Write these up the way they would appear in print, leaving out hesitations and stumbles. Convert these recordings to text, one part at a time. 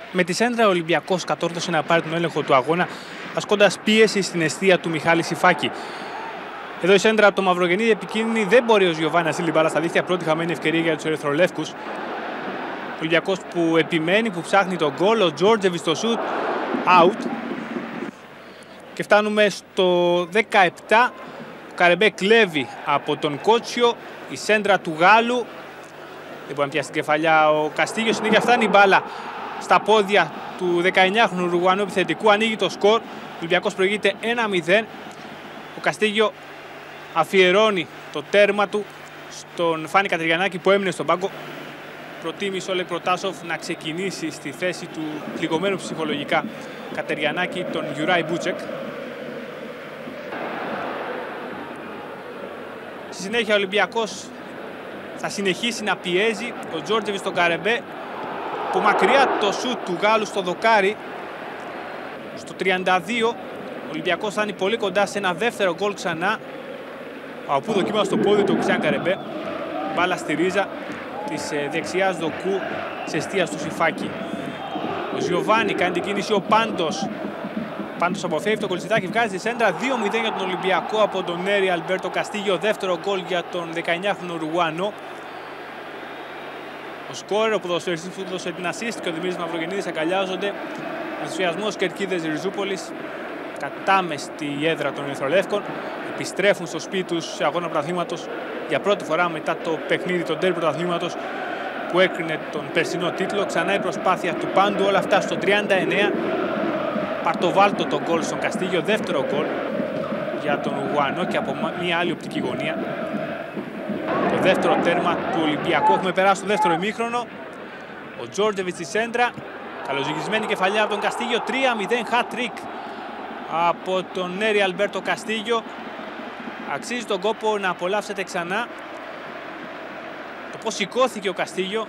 Με τη σέντρα ο Ολυμπιακός κατόρθωσε να πάρει τον έλεγχο του αγώνα, ασκώντας πίεση στην εστία του Μιχάλη Σιφάκη. Εδώ η σέντρα από το Μαυρογεννίδη επικίνδυνη, δεν μπορεί ο Γιωβάνι να στείλει μπάλα στα δίχτυα. Πρώτη χαμένη ευκαιρία για τους ερυθρολεύκους. Ο Ολυμπιακός που επιμένει, που ψάχνει τον γκολ. Ο Τζόρτζεβιτς στο σουτ, out. Και φτάνουμε στο 17. Ο Καρεμπέ κλέβει από τον Κότσιο. Η σέντρα του Γάλλου. Δεν μπορεί να πιάσει την κεφαλιά ο Καστίγιο. Συνέχεια φτάνει η μπάλα στα πόδια του 19χρονου Ουρουγουανού επιθετικού. Ανοίγει το σκορ. Ο Ολυμπιακός προηγείται 1-0. Ο Καστίγιο αφιερώνει το τέρμα του στον Φάνη Κατεριανάκη που έμεινε στον πάγκο. Προτίμησε ο Όλεγ Προτάσοφ να ξεκινήσει στη θέση του πληγωμένου ψυχολογικά Κατεριανάκη τον Γιουράι Μπούτσεκ. Στη συνέχεια ο Ολυμπιακός θα συνεχίσει να πιέζει. Ο Τζόρτζεβιτς στον Καρεμπέ που μακριά το σουτ του Γάλλου στο δοκάρι. Στο 32 ο Ολυμπιακός θα είναι πολύ κοντά σε ένα δεύτερο γκολ ξανά. Από δοκίμασε στο πόδι του Ξιάν Καρεμπέ. Μπάλα στη ρίζα της δεξιάς δοκού της εστίας του Σιφάκη. Ο Γιωβάνι κάνει την κίνηση, ο Πάντος αποφεύγει το κολτσιδάκι, βγάζει τη σέντρα. 2-0 για τον Ολυμπιακό από τον Νέρι Αλμπέρτο Καστίγιο. Δεύτερο γκολ για τον 19χρονο Ουρουγουανό. Ο σκόρερ, ο ποδοσφαιριστής που έδωσε την assist και ο Δημήτρης Μαυρογεννίδης αγκαλιάζονται. Ενθουσιασμός Κερκίδες Ριζούπολης. Κατάμεστη η έδρα των Ερυθρολεύκων. Επιστρέφουν στο σπίτι τους σε αγώνα πρωταθλήματος για πρώτη φορά μετά το παιχνίδι, τον ντέρμπι πρωταθλήματος που έκρινε τον περσινό τίτλο. Ξανά η προσπάθεια του Πάντου, όλα αυτά στο 39. Παρτοβάλτο το γκολ στον Καστίγιο, δεύτερο γκολ για τον Ουρουγουανό και από μια άλλη οπτική γωνία. Το δεύτερο τέρμα του Ολυμπιακού. Έχουμε περάσει στο δεύτερο ημίχρονο. Ο Τζόρτζεβιτς στη σέντρα. Καλοζυγισμένη κεφαλιά από τον Καστίγιο. 3-0 hat-trick από τον Νέρι Αλμπέρτο Καστίγιο. Αξίζει τον κόπο να απολαύσετε ξανά το πώς σηκώθηκε ο Καστίγιο.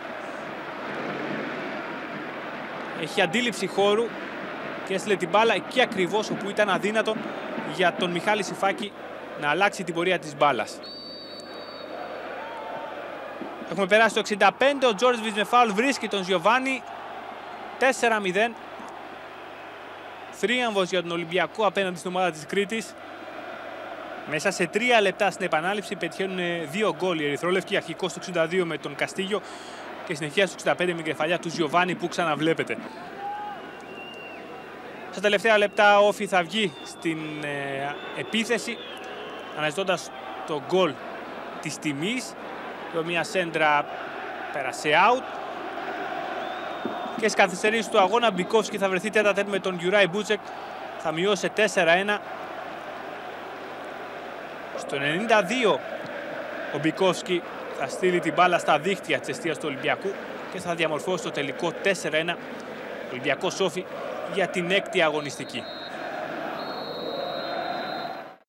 Έχει αντίληψη χώρου και έστειλε την μπάλα εκεί ακριβώς όπου ήταν αδύνατον για τον Μιχάλη Σιφάκη να αλλάξει την πορεία της μπάλας. Έχουμε περάσει το 65, ο Τζόρτζεβιτς με φάουλ βρίσκει τον Γιωβάνι. 4-0. Θρίαμβος για τον Ολυμπιακό απέναντι στην ομάδα της Κρήτης. Μέσα σε 3 λεπτά στην επανάληψη πετυχαίνουν 2 γκολ οι ερυθρόλευκοι. Αρχικός στο 62 με τον Καστίγιο και συνεχεία στο 65 με κεφαλιά του Γιωβάνι που ξαναβλέπετε. Στα τελευταία λεπτά ο Όφι θα βγει στην επίθεση αναζητώντας το γκολ της τιμής. Μια σέντρα πέρασε out. Και στις καθυστερήσεις του αγώνα Μπικόφσκι θα βρεθεί τέτα-τέτ με τον Γιουράι Μπούτσεκ. Θα μειώσει 4-1. Στο 92 ο Μπικόφσκι θα στείλει την μπάλα στα δίχτυα της εστίας του Ολυμπιακού και θα διαμορφώσει το τελικό 4-1 Ολυμπιακός Όφι για την 6η αγωνιστική.